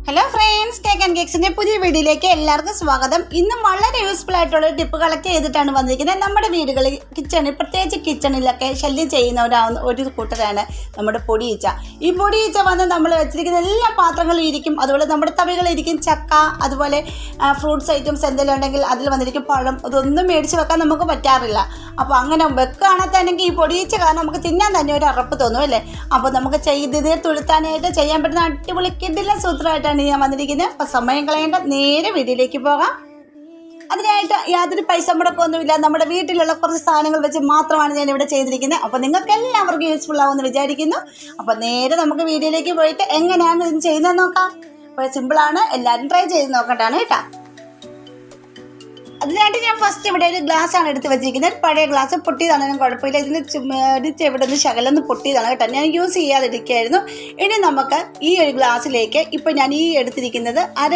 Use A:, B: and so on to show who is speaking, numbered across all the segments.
A: Hello friends, cake and കേക്സിൻ്റെ പുതിയ വീഡിയോയിലേക്ക് എല്ലാവർക്കും സ്വാഗതം. ഇന്നും വളരെ യൂസ്ഫുൾ ആയിട്ടുള്ള ടിപ്പ് കളക്ട് ചെയ്തിട്ടാണ് വന്നിരിക്കുന്നത്. നമ്മുടെ വീടുകളിൽ കിച്ചണിൽ, പ്രത്യേകിച്ച് കിച്ചണിലൊക്കെ ശല്യം ചെയ്യുന്ന ഒരു കൂട്ടരാണ് നമ്മുടെ പൊടിയീച്ച. ഈ പൊടിയീച്ച വന്ന് നമ്മൾ വെച്ചിരിക്കുന്ന എല്ലാ പാത്രങ്ങളും ഇരിക്കും, അതുപോലെ നമ്മുടെ തവികളിരിക്കും, ചക്ക, അതുപോലെ ഫ്രൂട്ട്സ് ഐറ്റംസ് എന്തെങ്കിലും ഉണ്ടെങ്കിൽ അതിൽ വന്നിരിക്കും, പഴം. ഇതൊന്നും മേടിച്ച് വെക്കാൻ നമുക്ക് പറ്റാറില്ല. അപ്പോൾ അങ്ങനെ വെക്കുകയാണെങ്കിൽ ഈ പൊടിയീച്ച കാരണം നമുക്ക് തിന്നാൻ തന്നെ ഒരു അറപ്പ് തോന്നും അല്ലേ. അപ്പോൾ നമുക്ക് ചെയ്തത് തുളുത്താനായിട്ട് ചെയ്യാൻ പറ്റുന്ന അടിപൊളി കിടില സൂത്രമായിട്ടാണ് ഞാൻ വന്നിരിക്കുന്നത്. അപ്പോൾ സമയം കളയേണ്ട, നേരെ വീഡിയോയിലേക്ക് പോകാം. അതിനായിട്ട് യാതൊരു പൈസ മുടക്കമൊന്നുമില്ല, നമ്മുടെ വീട്ടിലുള്ള കുറച്ച് സാധനങ്ങൾ വെച്ച് മാത്രമാണ് ഞാൻ ഇവിടെ ചെയ്തിരിക്കുന്നത്. അപ്പോൾ നിങ്ങൾക്ക് എല്ലാവർക്കും യൂസ്ഫുൾ ആവുമെന്ന് വിചാരിക്കുന്നു. അപ്പോൾ നേരെ നമുക്ക് വീഡിയോയിലേക്ക് പോയിട്ട് എങ്ങനെയാണ് ഇത് ചെയ്യുന്നത് നോക്കാം. അപ്പോൾ സിമ്പിളാണ്, എല്ലാവരും ട്രൈ ചെയ്ത് നോക്കട്ടാണ് കേട്ടോ. അതിനായിട്ട് ഞാൻ ഫസ്റ്റ് ഇവിടെ ഒരു ഗ്ലാസ്സാണ് എടുത്ത് വെച്ചിരിക്കുന്നത്. പഴയ ഗ്ലാസ്, പൊട്ടിയതാണെങ്കിലും കുഴപ്പമില്ല. ഇതിൽ ഇവിടെ നിന്ന് ശകലൊന്ന് പൊട്ടിയതാണ് കേട്ടോ, ഞാൻ യൂസ് ചെയ്യാതിരിക്കുകയായിരുന്നു. ഇനി നമുക്ക് ഈ ഒരു ഗ്ലാസ്സിലേക്ക് ഇപ്പോൾ ഞാൻ ഈ എടുത്തിരിക്കുന്നത് അര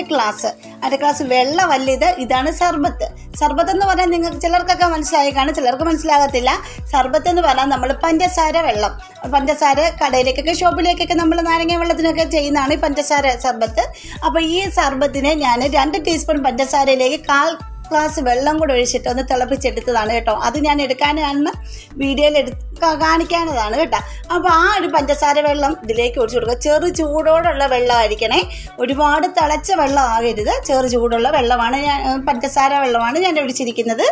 A: ഗ്ലാസ് വെള്ളമല്ല, ഇതാണ് സർബത്ത്. സർബത്ത് എന്ന് പറഞ്ഞാൽ നിങ്ങൾക്ക് ചിലർക്കൊക്കെ മനസ്സിലായി കാണും, ചിലർക്ക് മനസ്സിലാകത്തില്ല. സർബത്ത് എന്ന് പറഞ്ഞാൽ നമ്മൾ പഞ്ചസാര വെള്ളം, പഞ്ചസാര കടയിലേക്കൊക്കെ ഷോപ്പിലേക്കൊക്കെ നമ്മൾ നാരങ്ങ വെള്ളത്തിനൊക്കെ ചെയ്യുന്നതാണ് ഈ പഞ്ചസാര സർബത്ത്. അപ്പോൾ ഈ സർബത്തിനെ ഞാൻ 2 ടീസ്പൂൺ പഞ്ചസാരയിലേക്ക് 1/4 ഗ്ലാസ് വെള്ളം കൂടെ ഒഴിച്ചിട്ട് ഒന്ന് തിളപ്പിച്ചെടുത്തതാണ് കേട്ടോ. അത് ഞാൻ എടുക്കാനാണ് വീഡിയോയിൽ കാണിക്കാനതാണ് കേട്ടോ. അപ്പോൾ ആ ഒരു പഞ്ചസാര വെള്ളം ഇതിലേക്ക് ഒഴിച്ചു കൊടുക്കുക. ചെറു ചൂടോടുള്ള വെള്ളമായിരിക്കണേ, ഒരുപാട് തിളച്ച വെള്ളം ആകരുത്. ചെറു ചൂടുള്ള വെള്ളമാണ് പഞ്ചസാര വെള്ളമാണ് ഞാൻ ഒഴിച്ചിരിക്കുന്നത്.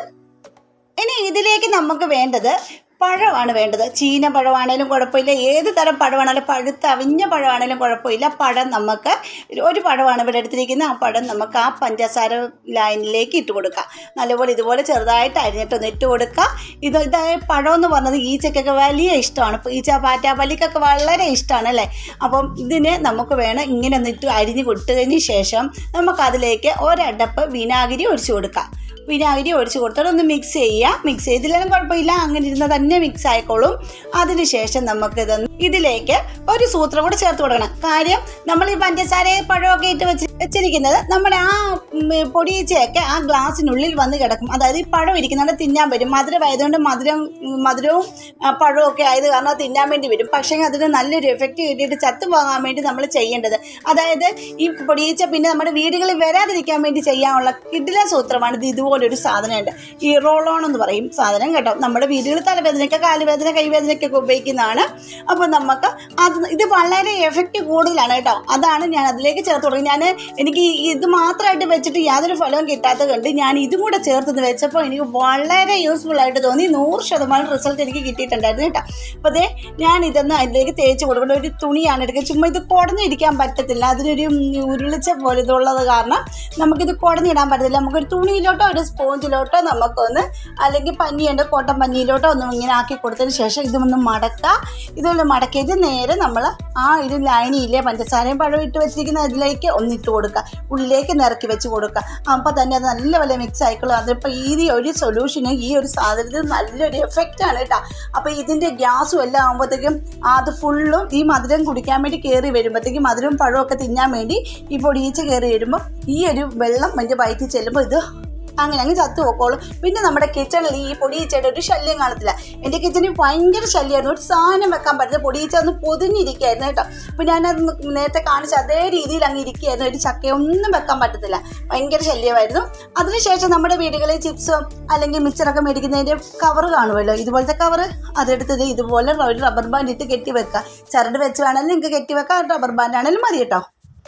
A: ഇനി ഇതിലേക്ക് നമുക്ക് വേണ്ടത് പഴമാണ് വേണ്ടത്. ചീന പഴമാണേലും കുഴപ്പമില്ല, ഏത് തരം പഴമാണേലും, പഴുത്ത അവിഞ്ഞ പഴമാണേലും കുഴപ്പമില്ല. പഴം നമുക്ക് ഒരു പഴമാണ് ഇവിടെ എടുത്തിരിക്കുന്നത്. ആ പഴം നമുക്ക് ആ പഞ്ചസാര ലൈനിലേക്ക് ഇട്ട് കൊടുക്കാം. നല്ലപോലെ ഇതുപോലെ ചെറുതായിട്ട് അരിഞ്ഞിട്ടൊന്ന് ഇട്ട് കൊടുക്കുക. ഇത് പഴം എന്ന് പറഞ്ഞത് ഈച്ചക്കൊക്കെ വലിയ ഇഷ്ടമാണ്. ഈച്ച, പാറ്റ, പല്ലിക്കൊക്കെ വളരെ ഇഷ്ടമാണ് അല്ലേ. അപ്പം ഇതിന് നമുക്ക് വേണം ഇങ്ങനെ ഒന്നിട്ട് അരിഞ്ഞ് കൊടുത്തതിന് ശേഷം നമുക്കതിലേക്ക് ഒരടപ്പ് വിനാഗിരി ഒഴിച്ചു കൊടുക്കാം. വിനാഗിരി ഒഴിച്ച് കൊടുത്തിട്ട് ഒന്ന് മിക്സ് ചെയ്യുക. മിക്സ് ചെയ്തില്ലെങ്കിലും കുഴപ്പമില്ല, അങ്ങനെ ഇരുന്ന് തന്നെ മിക്സ് ആയിക്കോളും. അതിനുശേഷം ഇതിലേക്ക് ഒരു സൂത്രം കൂടെ ചേർത്ത് കൊടുക്കണം. കാര്യം നമ്മൾ ഈ പഞ്ചസാരയും പഴമൊക്കെ ഇട്ട് വെച്ചിരിക്കുന്നത് നമ്മുടെ ആ പൊടിയീച്ചയൊക്കെ ആ ഗ്ലാസ്സിനുള്ളിൽ വന്ന് കിടക്കും. അതായത് ഈ പഴം ഇരിക്കുന്നുണ്ട് തിന്നാൻ വരും. മധുരമായതുകൊണ്ട് മധുരവും പഴവും ഒക്കെ ആയത് കാരണം തിന്നാൻ വേണ്ടി വരും. പക്ഷേ അതിന് നല്ലൊരു എഫക്റ്റ് കിട്ടിയിട്ട് ചത്തു പോകാൻ വേണ്ടി നമ്മൾ ചെയ്യേണ്ടത്, അതായത് ഈ പൊടിയീച്ച പിന്നെ നമ്മുടെ വീടുകളിൽ വരാതിരിക്കാൻ വേണ്ടി ചെയ്യാനുള്ള കിടില സൂത്രമാണ് ഇത്. ഇതുപോലൊരു സാധനമുണ്ട്, ഈ റോളോൺ എന്ന് പറയും സാധനം കേട്ടോ. നമ്മുടെ വീടുകളിൽ തലവേദനയ്ക്ക്, കാലുവേദന, കൈവേദനയ്ക്കൊക്കെ ഉപയോഗിക്കുന്നതാണ്. അപ്പോൾ നമുക്ക് ഇത് വളരെ എഫക്റ്റ് കൂടുതലാണ് കേട്ടോ. അതാണ് ഞാൻ അതിലേക്ക് ചേർത്ത് കൊടുക്കുന്നത്. എനിക്ക് ഇത് മാത്രമായിട്ട് വെച്ചിട്ട് യാതൊരു ഫലവും കിട്ടാത്തത് കൊണ്ട് ഞാൻ ഇതും കൂടെ ചേർത്ത് വെച്ചപ്പോൾ എനിക്ക് വളരെ യൂസ്ഫുൾ ആയിട്ട് തോന്നി. 100% റിസൾട്ട് എനിക്ക് കിട്ടിയിട്ടുണ്ടായിരുന്നു കേട്ടോ. അപ്പോൾ അതേ ഞാൻ ഇതൊന്ന് അതിലേക്ക് തേച്ച് കൊടുക്കേണ്ട ഒരു തുണിയാണ് എടുക്കുക. ചുമ്മാ ഇത് കുടഞ്ഞിരിക്കാൻ പറ്റത്തില്ല, അതിനൊരു ഉരുളിച്ച പോലെ ഇതുള്ളത് കാരണം നമുക്കിത് കുടഞ്ഞിടാൻ പറ്റത്തില്ല. നമുക്കൊരു തുണിയിലോട്ടോ ഒരു സ്പോഞ്ചിലോട്ടോ നമുക്കൊന്ന്, അല്ലെങ്കിൽ പഞ്ഞിയുണ്ട് കോട്ടൺ പഞ്ഞിയിലോട്ടോ ഒന്നും ഇങ്ങനെ ആക്കി കൊടുത്തതിന് ശേഷം ഇതൊന്ന് മടക്കുക. ഇതൊന്ന് മടക്കിയിട്ട് നേരെ നമ്മൾ ആ ഒരു ലൈനിയിലെ പഞ്ചസാരയും പഴം ഇട്ട് വെച്ചിരിക്കുന്ന അതിലേക്ക് ഒന്നിട്ട് കൊടുക്കുക, ഉള്ളിലേക്ക് നിറക്കി വെച്ച് കൊടുക്കുക. അപ്പോൾ തന്നെ അത് നല്ലപോലെ മിക്സ് ആയിക്കോളും. അതിപ്പോൾ ഈ ഒരു സൊല്യൂഷന്, ഈ ഒരു സാധനത്തിന് നല്ലൊരു എഫക്റ്റാണ് കേട്ടോ. അപ്പോൾ ഇതിൻ്റെ ഗ്യാസും എല്ലാം ആകുമ്പോഴത്തേക്കും അത് ഫുള്ളും ഈ മധുരം കുടിക്കാൻ വേണ്ടി കയറി വരുമ്പോഴത്തേക്കും, മധുരവും പഴമൊക്കെ തിന്നാൻ വേണ്ടി ഈ പൊടിയീച്ച കയറി വരുമ്പോൾ ഈ ഒരു വെള്ളം എൻ്റെ വയറ്റിൽ ചെല്ലുമ്പോൾ ഇത് അങ്ങനെ ചത്തു പോക്കോളും. പിന്നെ നമ്മുടെ കിച്ചണിൽ ഈ പൊടിയീച്ചയുടെ ഒരു ശല്യം കാണത്തില്ല. എൻ്റെ കിച്ചണിൽ ഭയങ്കര ശല്യമായിരുന്നു. ഒരു സാധനം വെക്കാൻ പറ്റുന്നത്, പൊടിയീച്ച ഒന്ന് പൊതിഞ്ഞിരിക്കുകയായിരുന്നു കേട്ടോ. അപ്പോൾ ഞാനത് നേരത്തെ കാണിച്ച അതേ രീതിയിൽ അങ്ങ് ഇരിക്കുകയായിരുന്നു. ഒരു ചക്കയൊന്നും വെക്കാൻ പറ്റത്തില്ല, ഭയങ്കര ശല്യമായിരുന്നു. അതിനുശേഷം നമ്മുടെ വീടുകളിൽ ചിപ്സോ അല്ലെങ്കിൽ മിക്സറൊക്കെ മേടിക്കുന്നതിൻ്റെ കവറ് കാണുമല്ലോ, ഇതുപോലത്തെ കവറ്, അതെടുത്തത് ഇതുപോലെ ഒരു റബ്ബർ ബാൻഡ് ഇട്ട് കെട്ടി വെക്കുക. ചരട് വെച്ച് വേണമെങ്കിൽ നിങ്ങൾക്ക് കെട്ടി വെക്കാം, റബ്ബർ ബാൻഡ് ആണെങ്കിലും മതി കേട്ടോ.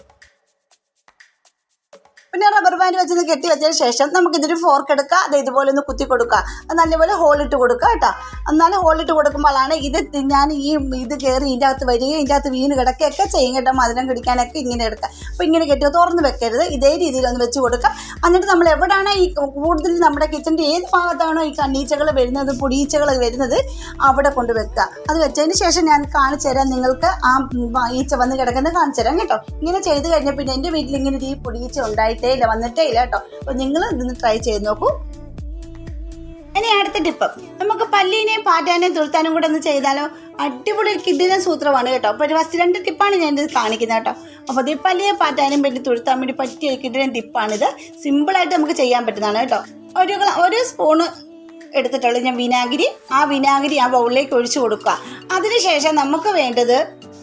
A: പിന്നെ റബ്ബർ ബാൻഡ് വെച്ചൊന്ന് കെട്ടി വെച്ചതിന് ശേഷം നമുക്കിതൊരു ഫോർക്ക് എടുക്കുക, അത് ഇതുപോലെ ഒന്ന് കുത്തി കൊടുക്കുക. അത് നല്ലപോലെ ഹോളിട്ട് കൊടുക്കുക കേട്ടോ. എന്നാലും ഹോളിട്ട് കൊടുക്കുമ്പോഴാണ് ഞാൻ ഇത് കയറി ഇതിൻ്റെ അകത്ത് വരികയും ഇതിൻ്റെ അകത്ത് വീണ് കിടക്കുകയൊക്കെ ചെയ്യും കേട്ടോ. മധുരം കുടിക്കാനൊക്കെ ഇങ്ങനെ എടുക്കുക. അപ്പോൾ ഇങ്ങനെ കെട്ടി തുറന്ന് വെക്കരുത്, ഇതേ രീതിയിലൊന്ന് വെച്ച് കൊടുക്കുക. എന്നിട്ട് നമ്മൾ എവിടെയാണോ ഈ കൂടുതൽ നമ്മുടെ കിച്ചൻ്റെ ഏത് ഭാഗത്താണോ ഈ കണ്ണീച്ചകൾ വരുന്നത്, പൊടിയീച്ചകൾ വരുന്നത്, അവിടെ കൊണ്ട് വെക്കുക. അത് വെച്ചതിന് ശേഷം ഞാൻ കാണിച്ചു തരാം നിങ്ങൾക്ക്, ആ ഈച്ച വന്ന് കിടക്കുന്നത് കാണിച്ചു തരാം കേട്ടോ. ഇങ്ങനെ ചെയ്ത് കഴിഞ്ഞാൽ പിന്നെ എൻ്റെ വീട്ടിൽ ഇങ്ങനെ ഈ പൊടിയീച്ച വന്നിട്ടേ ഇല്ല കേട്ടോ. അപ്പോൾ നിങ്ങൾ ഇതൊന്ന് ട്രൈ ചെയ്ത് നോക്കൂ. ഇനി അടുത്ത ടിപ്പ്, നമുക്ക് പല്ലിനെയും പാറ്റാനെയും തുളുത്താനും കൂടെ ഒന്ന് ചെയ്താലോ. അടിപൊളി കിടിലൻ സൂത്രമാണ് കേട്ടോ. അപ്പോൾ ഒരു ഫസ്റ്റ് 2 ടിപ്പാണ് ഞാൻ ഇത് കാണിക്കുന്നത് കേട്ടോ. അപ്പോൾ ഈ പല്ലിയെ പാറ്റാനും വേണ്ടി തുളുത്താൻ വേണ്ടി പറ്റിയ കിടിലൻ ടിപ്പാണിത്. സിമ്പിളായിട്ട് നമുക്ക് ചെയ്യാൻ പറ്റുന്നതാണ് കേട്ടോ. ഒരു സ്പൂണ് എടുത്തിട്ടുള്ളൂ ഞാൻ വിനാഗിരി. ആ വിനാഗിരി ആ ബൗളിലേക്ക് ഒഴിച്ചു കൊടുക്കുക. അതിനുശേഷം നമുക്ക് വേണ്ടത്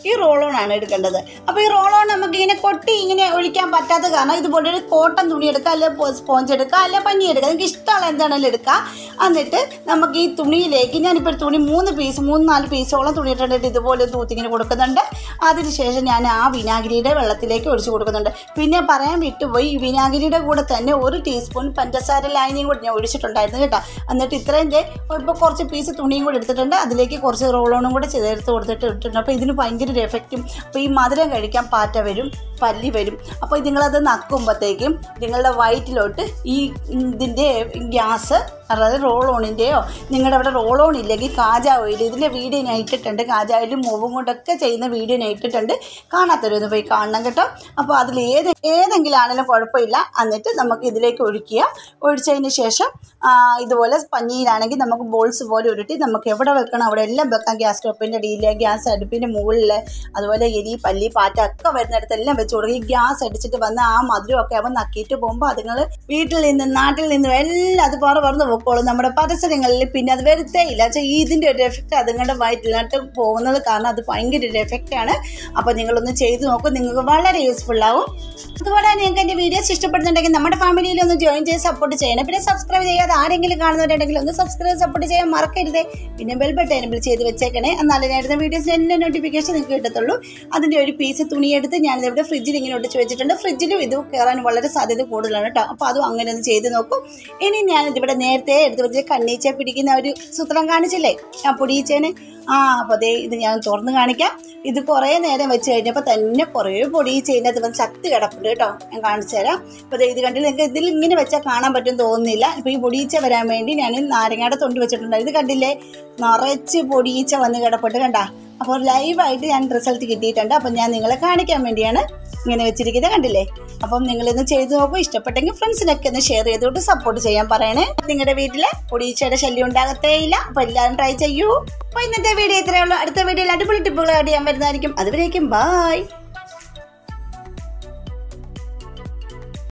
A: ഈ റോൾ ഓൺ ആണ് എടുക്കേണ്ടത്. അപ്പോൾ ഈ റോൾ ഓൺ നമുക്ക് ഇങ്ങനെ കൊട്ടി ഇങ്ങനെ ഒഴിക്കാൻ പറ്റാത്ത കാരണം ഇതുപോലെ ഒരു കോട്ടൺ തുണി എടുക്കുക, അല്ലെങ്കിൽ സ്പോഞ്ച് എടുക്കുക, അല്ലെങ്കിൽ പഞ്ഞി എടുക്കുക, നിങ്ങൾക്ക് ഇഷ്ടമുള്ള എന്താണെങ്കിലും എടുക്കുക. എന്നിട്ട് നമുക്ക് ഈ തുണിയിലേക്ക് ഞാനിപ്പോൾ ഒരു തുണി 3-4 പീസോളം തുണി ഇട്ടിട്ട് ഇതുപോലെ തൂത്തിങ്ങനെ കൊടുക്കുന്നുണ്ട്. അതിനുശേഷം ഞാൻ ആ വിനാഗിരിയുടെ വെള്ളത്തിലേക്ക് ഒഴിച്ച് കൊടുക്കുന്നുണ്ട്. പിന്നെ പറയാൻ വിട്ടുപോയി, ഈ വിനാഗിരിയുടെ കൂടെ തന്നെ 1 ടീസ്പൂൺ പഞ്ചസാര ലായനിയും കൂടി ഞാൻ ഒഴിച്ചിട്ടുണ്ടായിരുന്നു കേട്ടോ. എന്നിട്ട് ഇത്രയും ഇപ്പോൾ കുറച്ച് പീസ് തുണിയും കൂടി എടുത്തിട്ടുണ്ട്, അതിലേക്ക് കുറച്ച് റോൾ ഓണും കൂടി ചേർത്ത് കൊടുത്തിട്ട് ഇട്ടിട്ടുണ്ട്. അപ്പോൾ ഇതിന് ഭയങ്കര ഒരു എഫക്റ്റും, അപ്പോൾ ഈ മധുരം കഴിക്കാൻ പാറ്റ വരും, പല്ലി വരും. അപ്പോൾ നിങ്ങളത് നക്കുമ്പോഴത്തേക്കും നിങ്ങളുടെ വയറ്റിലോട്ട് ഈ ഇതിൻ്റെ ഗ്യാസ്, അതായത് റോൾ ഓണിൻ്റെയോ, നിങ്ങളുടെ അവിടെ റോൾ ഓൺ ഇല്ലെങ്കിൽ കാജ ഓയിൽ, ഇതിൻ്റെ വീഡിയോ ഞാൻ ഇട്ടിട്ടുണ്ട്. കാജ ഓയിലും മൂവും കൊണ്ടൊക്കെ ചെയ്യുന്ന വീഡിയോ ഞാൻ ഇട്ടിട്ടുണ്ട്. കാണാത്തവരൊന്ന് പോയി കാണണം കേട്ടോ. അപ്പോൾ അതിൽ ഏതെങ്കിലും ആണെങ്കിലും കുഴപ്പമില്ല. എന്നിട്ട് നമുക്ക് ഇതിലേക്ക് ഒഴിച്ചതിന് ശേഷം ഇതുപോലെ പഞ്ഞിയിലാണെങ്കിൽ നമുക്ക് ബോൾസ് പോലെ ഉരുട്ടി നമുക്ക് എവിടെ വെക്കണം അവിടെ എല്ലാം വെക്കാം. ഗ്യാസ് സ്റ്റോപ്പിൻ്റെ അടിയിൽ, ഗ്യാസ് അടുപ്പിൻ്റെ മുകളിൽ, അതുപോലെ എലി, പല്ലി, പാറ്റ ഒക്കെ വരുന്നിടത്തെല്ലാം വെച്ച് കൊടുക്കും. ഈ ഗ്യാസ് അടിച്ചിട്ട് വന്ന് ആ മധുരമൊക്കെ അവൻ നക്കിയിട്ട് പോകുമ്പോൾ അതുങ്ങൾ വീട്ടിൽ നിന്നും നാട്ടിൽ നിന്നും എല്ലാം അത് പറന്ന് പോയിക്കോളും. നമ്മുടെ പരിസരങ്ങളിൽ പിന്നെ അത് വരുത്തേ ഇല്ല. ഇതിൻ്റെ ഒരു എഫക്റ്റ് അതുങ്ങളുടെ വയറ്റിലോട്ട് പോകുന്നത് കാരണം അത് ഭയങ്കര ഒരു എഫക്റ്റാണ്. അപ്പോൾ നിങ്ങളൊന്ന് ചെയ്ത് നോക്കും, നിങ്ങൾക്ക് വളരെ യൂസ്ഫുൾ ആവും. അതുപോലെ നിങ്ങൾക്ക് എൻ്റെ വീഡിയോസ് ഇഷ്ടപ്പെടുന്നുണ്ടെങ്കിൽ നമ്മുടെ ഫാമിലിയിൽ ഒന്ന് ജോയിൻ ചെയ്ത് സപ്പോർട്ട് ചെയ്യണം. പിന്നെ സബ്സ്ക്രൈബ് ചെയ്യാതെ ആരെങ്കിലും കാണുന്നവരുണ്ടെങ്കിൽ ഒന്ന് സബ്സ്ക്രൈബ് സപ്പോർട്ട് ചെയ്യാൻ മറക്കരുത്. പിന്നെ ബെൽ ബട്ടൺ എനേബിൾ ചെയ്ത് വെച്ചേക്കണേ, എന്നാലും ഞാൻ ഇടുന്ന വീഡിയോസിന് എല്ലാ നോട്ടിഫിക്കേഷൻ നിങ്ങൾക്ക് കിട്ടത്തുള്ളൂ. അതിൻ്റെ ഒരു പീസ് തുണിയെടുത്ത് ഞാനിവിടെ ഫ്രിഡ്ജിൽ ഇങ്ങനെ ഒട്ടിച്ച് വെച്ചിട്ടുണ്ട്. ഫ്രിഡ്ജിലും ഇത് കയറാൻ വളരെ സാധ്യത കൂടുതലാണ് കേട്ടോ. അപ്പോൾ അതും അങ്ങനെ ഒന്ന് ചെയ്ത് നോക്കും. ഇനി ഞാനിതിവിടെ നേരത്തെ എടുത്ത് വെച്ച് കണ്ണീച്ച പിടിക്കുന്ന ഒരു സൂത്രം കാണിച്ചില്ലേ, ആ പൊടിയിച്ചേനെ. അപ്പോൾ അതേ ഇത് ഞാൻ തുറന്ന് കാണിക്കാം. ഇത് കുറേ നേരം വെച്ച് കഴിഞ്ഞപ്പോൾ തന്നെ കുറേ പൊടിയിച്ചതിൻ്റെ അത് ശക്തി കിടപ്പുണ്ട് കേട്ടോ. ഞാൻ കാണിച്ചു തരാം. അപ്പോൾ ഇത് കണ്ടില്ല, നിങ്ങൾക്ക് ഇതിൽ ഇങ്ങനെ വെച്ചാൽ കാണാൻ പറ്റും തോന്നുന്നില്ല. ഇപ്പോൾ ഈ പൊടിയിച്ച വരാൻ വേണ്ടി ഞാൻ നാരങ്ങയുടെ തൊണ്ട് വെച്ചിട്ടുണ്ട്. ഇത് കണ്ടില്ലേ, നിറച്ച് പൊടിയിച്ച വന്ന് കിടപ്പുണ്ട് കണ്ടാ. അപ്പോൾ ലൈവായിട്ട് ഞാൻ റിസൾട്ട് കിട്ടിയിട്ടുണ്ട്. അപ്പം ഞാൻ നിങ്ങളെ കാണിക്കാൻ വേണ്ടിയാണ് ഇങ്ങനെ വെച്ചിരിക്കുന്നത്, കണ്ടില്ലേ. അപ്പം നിങ്ങളിന്ന് ചെയ്ത് നോക്കും. ഇഷ്ടപ്പെട്ടെങ്കിൽ ഫ്രണ്ട്സിനൊക്കെ ഒന്ന് ഷെയർ ചെയ്തുകൊണ്ട് സപ്പോർട്ട് ചെയ്യാൻ പറയണേ. നിങ്ങളുടെ വീട്ടില് പൊടിയിച്ചയുടെ ശല്യം ഉണ്ടാകത്തേ ഇല്ല. അപ്പോൾ എല്ലാവരും ട്രൈ ചെയ്യൂ. അപ്പോൾ ഇന്നത്തെ വീഡിയോ ഇത്രയേ ഉള്ളൂ. അടുത്ത വീഡിയോയിൽ അടിപൊളി ടിപ്പുകളായിട്ട് ഞാൻ വരുന്നതായിരിക്കും. അതുവരേക്കും ബൈ.